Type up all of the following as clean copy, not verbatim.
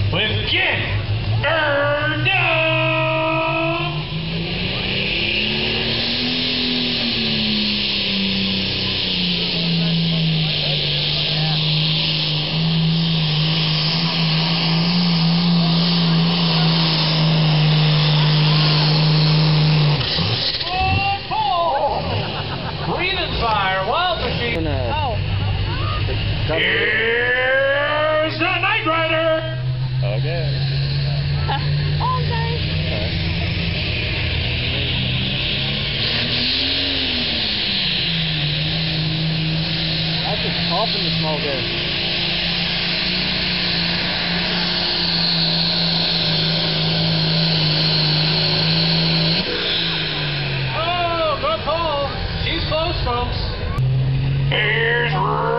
with Get Erdo! Here's the Night Rider! Okay. All day. That's just popping the small guy. Oh, good pull. She's close, folks. Here's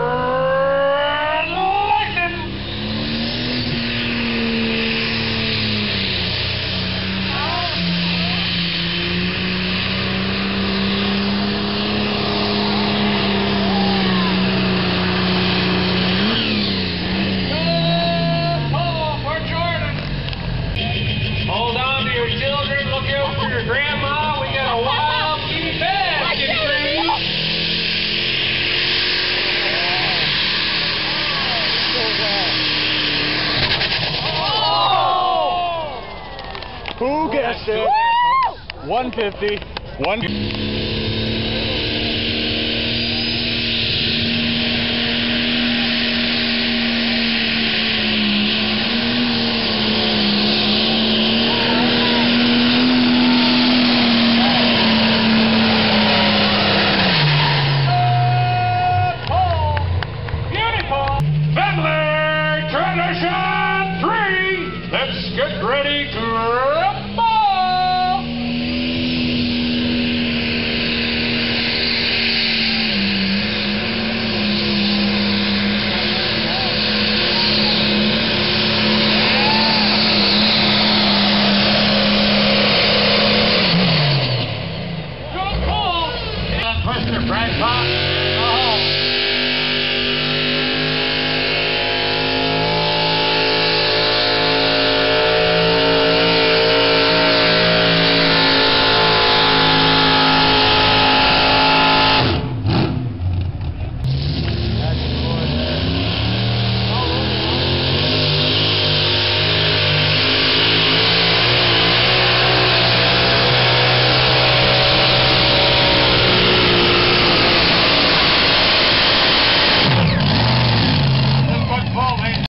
hold on to your children, look out for your grandma. We got a wild kitty basket tree. Who guessed it? 150.